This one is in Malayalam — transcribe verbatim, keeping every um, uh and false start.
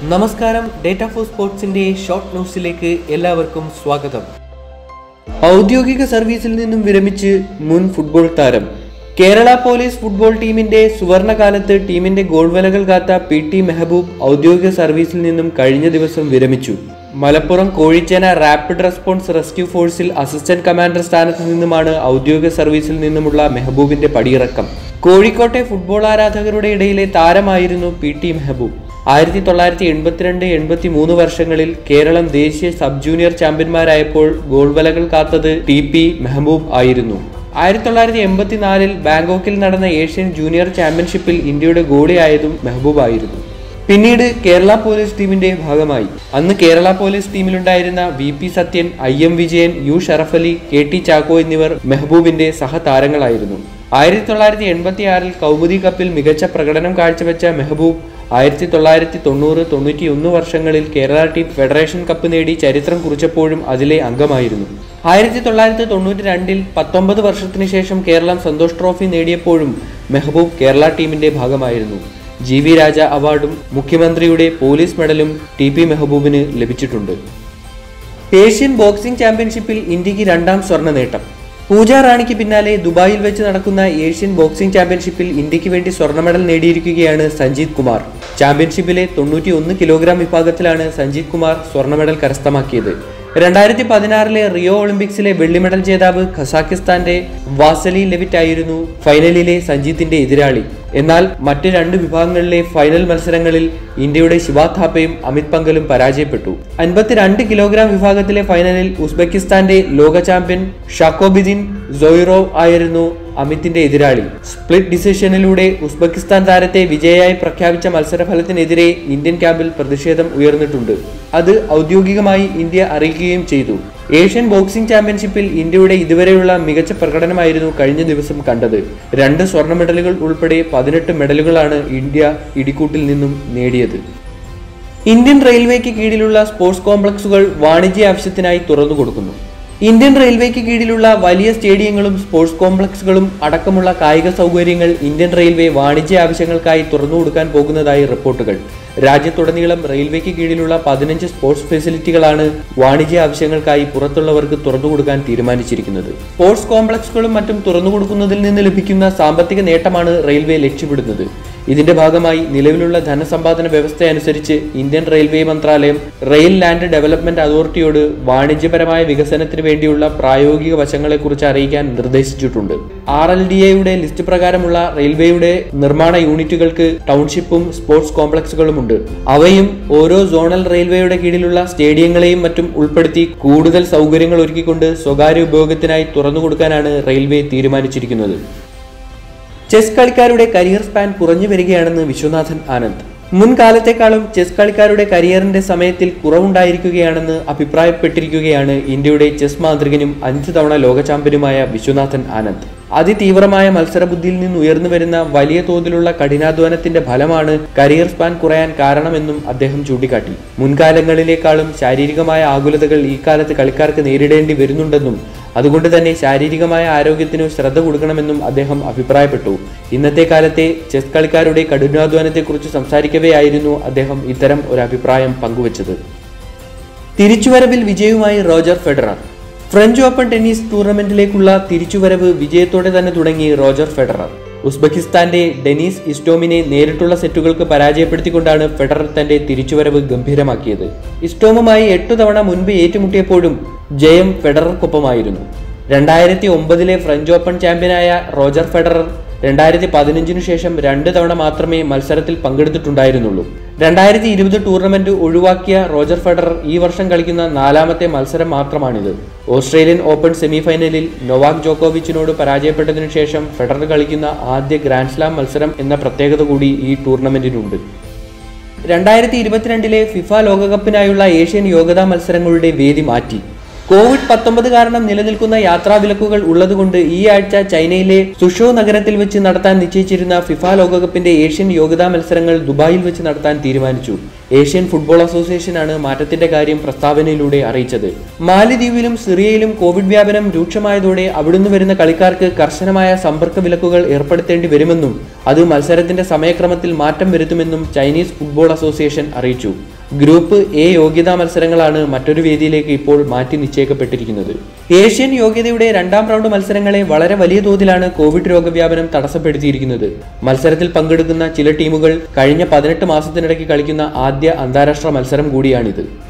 നമസ്കാരം, ഡേറ്റ ഫോർ സ്പോർട്സിന്റെ ഷോർട്ട് ന്യൂസിലേക്ക് എല്ലാവർക്കും സ്വാഗതം. ഔദ്യോഗിക സർവീസിൽ നിന്നും വിരമിച്ച് മുൻ ഫുട്ബോൾ താരം. കേരള പോലീസ് ഫുട്ബോൾ ടീമിന്റെ സുവർണകാലത്ത് ടീമിന്റെ ഗോൾവലകൾ കാത്ത പി ടി മെഹബൂബ് ഔദ്യോഗിക സർവീസിൽ നിന്നും കഴിഞ്ഞ ദിവസം വിരമിച്ചു. Malappuram Kozhichena rapid response rescue ഫോഴ്സിൽ അസിസ്റ്റന്റ് കമാൻഡർ സ്ഥാനത്ത് നിന്നുമാണ് ഔദ്യോഗിക സർവീസിൽ നിന്നുമുള്ള മെഹബൂബിന്റെ പടിയിറക്കം. കോഴിക്കോട്ടെ ഫുട്ബോൾ ആരാധകരുടെ ഇടയിലെ താരമായിരുന്നു പി ടി മെഹബൂബ്. ആയിരത്തി തൊള്ളായിരത്തി എൺപത്തിരണ്ട് എൺപത്തി മൂന്ന് വർഷങ്ങളിൽ കേരളം ദേശീയ സബ് ജൂനിയർ ചാമ്പ്യന്മാരായപ്പോൾ ഗോൾവലകൾ കാത്തത് ടി പി മെഹബൂബ് ആയിരുന്നു. ആയിരത്തി തൊള്ളായിരത്തി എൺപത്തിനാലിൽ ബാങ്കോക്കിൽ നടന്ന ഏഷ്യൻ ജൂനിയർ ചാമ്പ്യൻഷിപ്പിൽ ഇന്ത്യയുടെ ഗോളിയായതും മെഹബൂബ് ആയിരുന്നു. പിന്നീട് കേരള പോലീസ് ടീമിന്റെ ഭാഗമായി. അന്ന് കേരള പോലീസ് ടീമിലുണ്ടായിരുന്ന V P Sathyan, I M Vijayan, U Sharafali, K T Chacko എന്നിവർ മെഹബൂബിന്റെ സഹതാരങ്ങളായിരുന്നു. ആയിരത്തി തൊള്ളായിരത്തി എൺപത്തി ആറിൽ കൗമുദി കപ്പിൽ മികച്ച പ്രകടനം കാഴ്ചവെച്ച മെഹബൂബ് ആയിരത്തി തൊള്ളായിരത്തി തൊണ്ണൂറ് തൊണ്ണൂറ്റി ഒന്ന് വർഷങ്ങളിൽ കേരള ടീം ഫെഡറേഷൻ കപ്പ് നേടി ചരിത്രം കുറിച്ചപ്പോഴും അതിലെ അംഗമായിരുന്നു. ആയിരത്തി തൊള്ളായിരത്തി തൊണ്ണൂറ്റി രണ്ടിൽ പത്തൊമ്പത് വർഷത്തിന് ശേഷം കേരളം സന്തോഷ് ട്രോഫി നേടിയപ്പോഴും മെഹബൂബ് കേരള ടീമിന്റെ ഭാഗമായിരുന്നു. ജി വി രാജ അവാർഡും മുഖ്യമന്ത്രിയുടെ പോലീസ് മെഡലും ടി പി മെഹബൂബിന് ലഭിച്ചിട്ടുണ്ട്. ഏഷ്യൻ ബോക്സിംഗ് ചാമ്പ്യൻഷിപ്പിൽ ഇന്ത്യക്ക് രണ്ടാം സ്വർണ്ണ നേട്ടം. പൂജ റാണിക്ക് പിന്നാലെ ദുബായിൽ വെച്ച് നടക്കുന്ന ഏഷ്യൻ ബോക്സിംഗ് ചാമ്പ്യൻഷിപ്പിൽ ഇന്ത്യക്ക് വേണ്ടി സ്വർണ്ണ മെഡൽ നേടിയിരിക്കുകയാണ് സഞ്ജീത് കുമാർ. ചാമ്പ്യൻഷിപ്പിലെ തൊണ്ണൂറ്റി ഒന്ന് കിലോഗ്രാം വിഭാഗത്തിലാണ് സഞ്ജീത് കുമാർ സ്വർണ്ണ മെഡൽ കരസ്ഥമാക്കിയത്. രണ്ടായിരത്തി പതിനാറിലെ റിയോ ഒളിമ്പിക്സിലെ വെള്ളി മെഡൽ ജേതാവ് ഖസാക്കിസ്ഥാന്റെ വാസലി ലെവിറ്റ് ആയിരുന്നു ഫൈനലിലെ സഞ്ജീത്തിന്റെ എതിരാളി. എന്നാൽ മറ്റ് രണ്ട് വിഭാഗങ്ങളിലെ ഫൈനൽ മത്സരങ്ങളിൽ ഇന്ത്യയുടെ ശിവ താപ്പയും അമിത് പങ്കലും പരാജയപ്പെട്ടു. അൻപത്തിരണ്ട് കിലോഗ്രാം വിഭാഗത്തിലെ ഫൈനലിൽ ഉസ്ബെക്കിസ്ഥാന്റെ ലോക ചാമ്പ്യൻ ഷാക്കോബിദിൻ സോയിറോവ് ആയിരുന്നു അമിത്തിന്റെ എതിരാളി. സ്പ്ലിറ്റ് ഡിസിഷനിലൂടെ ഉസ്ബെക്കിസ്ഥാൻ താരത്തെ വിജയിയായി പ്രഖ്യാപിച്ച മത്സരഫലത്തിനെതിരെ ഇന്ത്യൻ ക്യാമ്പിൽ പ്രതിഷേധം ഉയർന്നിട്ടുണ്ട്. അത് ഔദ്യോഗികമായി ഇന്ത്യ അറിയിക്കുകയും ചെയ്തു. ഏഷ്യൻ ബോക്സിംഗ് ചാമ്പ്യൻഷിപ്പിൽ ഇന്ത്യയുടെ ഇതുവരെയുള്ള മികച്ച പ്രകടനമായിരുന്നു കഴിഞ്ഞ ദിവസം കണ്ടത്. രണ്ട് സ്വർണ്ണ മെഡലുകൾ ഉൾപ്പെടെ പതിനെട്ട് മെഡലുകളാണ് ഇന്ത്യ ഇടിക്കൂട്ടിൽ നിന്നും നേടിയത്. ഇന്ത്യൻ റെയിൽവേക്ക് കീഴിലുള്ള സ്പോർട്സ് കോംപ്ലക്സുകൾ വാണിജ്യ ആവശ്യത്തിനായി തുറന്നുകൊടുക്കുന്നു. ഇന്ത്യൻ റെയിൽവേക്ക് കീഴിലുള്ള വലിയ സ്റ്റേഡിയങ്ങളും സ്പോർട്സ് കോംപ്ലക്സുകളും അടക്കമുള്ള കായിക സൗകര്യങ്ങൾ ഇന്ത്യൻ റെയിൽവേ വാണിജ്യ ആവശ്യങ്ങൾക്കായി തുറന്നുകൊടുക്കാൻ പോകുന്നതായി റിപ്പോർട്ടുകൾ. രാജ്യത്തുടനീളം റെയിൽവേക്ക് കീഴിലുള്ള പതിനഞ്ച് സ്പോർട്സ് ഫെസിലിറ്റികളാണ് വാണിജ്യ ആവശ്യങ്ങൾക്കായി പുറത്തുള്ളവർക്ക് തുറന്നുകൊടുക്കാൻ തീരുമാനിച്ചിരിക്കുന്നത്. സ്പോർട്സ് കോംപ്ലക്സുകളും മറ്റും തുറന്നുകൊടുക്കുന്നതിൽ നിന്ന് ലഭിക്കുന്ന സാമ്പത്തിക നേട്ടമാണ് റെയിൽവേ ലക്ഷ്യമിടുന്നത്. ഇതിന്റെ ഭാഗമായി നിലവിലുള്ള ധനസമ്പാദന വ്യവസ്ഥയനുസരിച്ച് ഇന്ത്യൻ റെയിൽവേ മന്ത്രാലയം റെയിൽ ലാൻഡ് ഡെവലപ്മെന്റ് അതോറിറ്റിയോട് വാണിജ്യപരമായ വികസനത്തിന് വേണ്ടിയുള്ള പ്രായോഗിക വശങ്ങളെക്കുറിച്ച് അറിയിക്കാൻ നിർദ്ദേശിച്ചിട്ടുണ്ട്. ആർ എൽ ഡി എയുടെ ലിസ്റ്റ് പ്രകാരമുള്ള റെയിൽവേയുടെ നിർമ്മാണ യൂണിറ്റുകൾക്ക് ടൗൺഷിപ്പും സ്പോർട്സ് കോംപ്ലക്സുകളുമുണ്ട്. അവയും ഓരോ സോണൽ റെയിൽവേയുടെ കീഴിലുള്ള സ്റ്റേഡിയങ്ങളെയും മറ്റും ഉൾപ്പെടുത്തി കൂടുതൽ സൗകര്യങ്ങൾ ഒരുക്കിക്കൊണ്ട് സ്വകാര്യ ഉപയോഗത്തിനായി തുറന്നുകൊടുക്കാനാണ് റെയിൽവേ തീരുമാനിച്ചിരിക്കുന്നത്. ചെസ് കളിക്കാരുടെ കരിയർ സ്പാൻ കുറഞ്ഞു വരികയാണെന്ന് വിശ്വനാഥൻ ആനന്ദ്. മുൻകാലത്തെക്കാളും ചെസ് കളിക്കാരുടെ കരിയറിന്റെ സമയത്തിൽ കുറവുണ്ടായിരിക്കുകയാണെന്ന് അഭിപ്രായപ്പെട്ടിരിക്കുകയാണ് ഇന്ത്യയുടെ ചെസ് മാന്ത്രികനും അഞ്ചു തവണ ലോക ചാമ്പ്യനുമായ വിശ്വനാഥൻ ആനന്ദ്. അതിതീവ്രമായ മത്സരബുദ്ധിയിൽ നിന്ന് ഉയർന്നു വരുന്ന വലിയ തോതിലുള്ള കഠിനാധ്വാനത്തിന്റെ ഫലമാണ് കരിയർ സ്പാൻ കുറയാൻ കാരണമെന്നും അദ്ദേഹം ചൂണ്ടിക്കാട്ടി. മുൻകാലങ്ങളിലേക്കാളും ശാരീരികമായ ആകുലതകൾ ഈ കാലത്ത് കളിക്കാർക്ക് നേരിടേണ്ടി വരുന്നുണ്ടെന്നും അതുകൊണ്ട് തന്നെ ശാരീരികമായ ആരോഗ്യത്തിനു ശ്രദ്ധ കൊടുക്കണമെന്നും അദ്ദേഹം അഭിപ്രായപ്പെട്ടു. ഇന്നത്തെ കാലത്തെ ചെസ് കളിക്കാരുടെ കഠിനാധ്വാനത്തെക്കുറിച്ച് സംസാരിക്കവെയായിരുന്നു അദ്ദേഹം ഇത്തരം ഒരു അഭിപ്രായം പങ്കുവച്ചത്. തിരിച്ചുവരവിൽ വിജയവുമായി Roger Federer. French open tennis ടൂർണമെന്റിലേക്കുള്ള തിരിച്ചുവരവ് വിജയത്തോടെ തന്നെ തുടങ്ങി റോജർ ഫെഡറർ. ഉസ്ബെക്കിസ്ഥാന്റെ ഡെനീസ് ഇസ്റ്റോമിനെ നേരിട്ടുള്ള സെറ്റുകൾക്ക് പരാജയപ്പെടുത്തിക്കൊണ്ടാണ് ഫെഡറർ തന്റെ തിരിച്ചുവരവ് ഗംഭീരമാക്കിയത്. ഇസ്റ്റോമുമായി എട്ടു തവണ മുൻപ് ഏറ്റുമുട്ടിയപ്പോഴും ജയം ഫെഡറർക്കൊപ്പമായിരുന്നു. രണ്ടായിരത്തി ഒമ്പതിലെ ഫ്രഞ്ച് ഓപ്പൺ ചാമ്പ്യനായ റോജർ ഫെഡറർ രണ്ടായിരത്തി പതിനഞ്ചിനു ശേഷം രണ്ട് തവണ മാത്രമേ മത്സരത്തിൽ പങ്കെടുത്തിട്ടുണ്ടായിരുന്നുള്ളൂ. രണ്ടായിരത്തി ഇരുപത് ടൂർണമെന്റ് ഒഴിവാക്കിയ റോജർ ഫെഡറർ ഈ വർഷം കളിക്കുന്ന നാലാമത്തെ മത്സരം മാത്രമാണിത്. ഓസ്ട്രേലിയൻ ഓപ്പൺ സെമിഫൈനലിൽ നൊവാക് ജോക്കോവിച്ചിനോട് പരാജയപ്പെട്ടതിനു ശേഷം ഫെഡറർ കളിക്കുന്ന ആദ്യ ഗ്രാൻഡ്സ്ലാം മത്സരം എന്ന പ്രത്യേകത കൂടി ഈ ടൂർണമെന്റിനുണ്ട്. രണ്ടായിരത്തി ഇരുപത്തിരണ്ടിലെ ഫിഫ ലോകകപ്പിനായുള്ള ഏഷ്യൻ യോഗ്യതാ മത്സരങ്ങളുടെ വേദി മാറ്റി. കോവിഡ് പത്തൊമ്പത് കാരണം നിലനിൽക്കുന്ന യാത്രാ വിലക്കുകൾ ഉള്ളതുകൊണ്ട് ഈ ആഴ്ച ചൈനയിലെ സുഷോ നഗരത്തിൽ വെച്ച് നടത്താൻ നിശ്ചയിച്ചിരുന്ന ഫിഫ ലോകകപ്പിന്റെ ഏഷ്യൻ യോഗ്യതാ മത്സരങ്ങൾ ദുബായിൽ വെച്ച് നടത്താൻ തീരുമാനിച്ചു. ഏഷ്യൻ ഫുട്ബോൾ അസോസിയേഷനാണ് മാറ്റത്തിന്റെ കാര്യം പ്രസ്താവനയിലൂടെ അറിയിച്ചത്. മാലിദ്വീപിലും സിറിയയിലും കോവിഡ് വ്യാപനം രൂക്ഷമായതോടെ അവിടുന്ന് വരുന്ന കളിക്കാർക്ക് കർശനമായ സമ്പർക്ക വിലക്കുകൾ ഏർപ്പെടുത്തേണ്ടി വരുമെന്നും അത് മത്സരത്തിന്റെ സമയക്രമത്തിൽ മാറ്റം വരുത്തുമെന്നും ചൈനീസ് ഫുട്ബോൾ അസോസിയേഷൻ അറിയിച്ചു. ഗ്രൂപ്പ് എ യോഗ്യതാ മത്സരങ്ങളാണ് മറ്റൊരു വേദിയിലേക്ക് ഇപ്പോൾ മാറ്റി നിശ്ചയിക്കപ്പെട്ടിരിക്കുന്നത്. ഏഷ്യൻ യോഗ്യതയുടെ രണ്ടാം റൗണ്ട് മത്സരങ്ങളെ വളരെ വലിയ തോതിലാണ് കോവിഡ് രോഗവ്യാപനം തടസ്സപ്പെടുത്തിയിരിക്കുന്നത്. മത്സരത്തിൽ പങ്കെടുക്കുന്ന ചില ടീമുകൾ കഴിഞ്ഞ പതിനെട്ട് മാസത്തിനിടയ്ക്ക് കളിക്കുന്ന ആദ്യ അന്താരാഷ്ട്ര മത്സരം കൂടിയാണിത്.